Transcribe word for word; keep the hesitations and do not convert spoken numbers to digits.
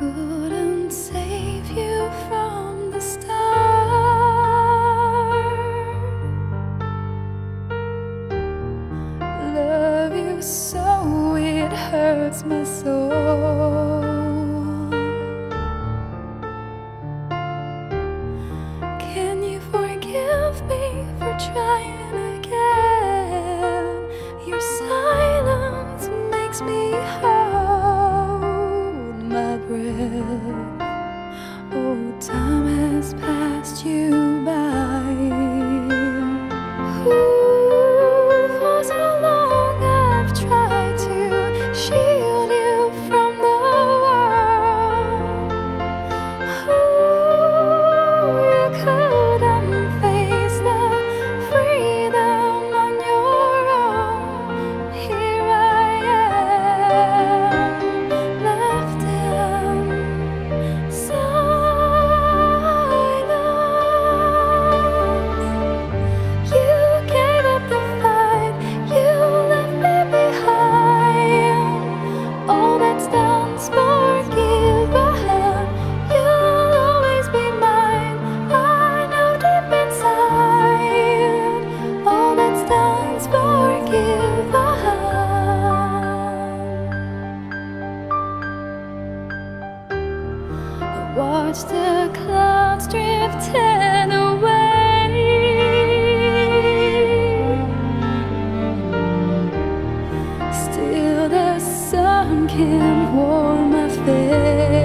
couldn't save you from the start. Love you so it hurts my soul. Can you forgive me for trying again? Your silence makes me hold my breath. Oh, time has passed you by. Ooh, for so long I've tried to shield you from the world. Ooh, you couldn't face the freedom on your own. Here I am, left in silence. You gave up the fight, you left me behind. All that's done's forgiven. You'll always be mine. I know deep inside, all that's done's forgiven. I watch the clouds drifting away. Still the sun can warm my face.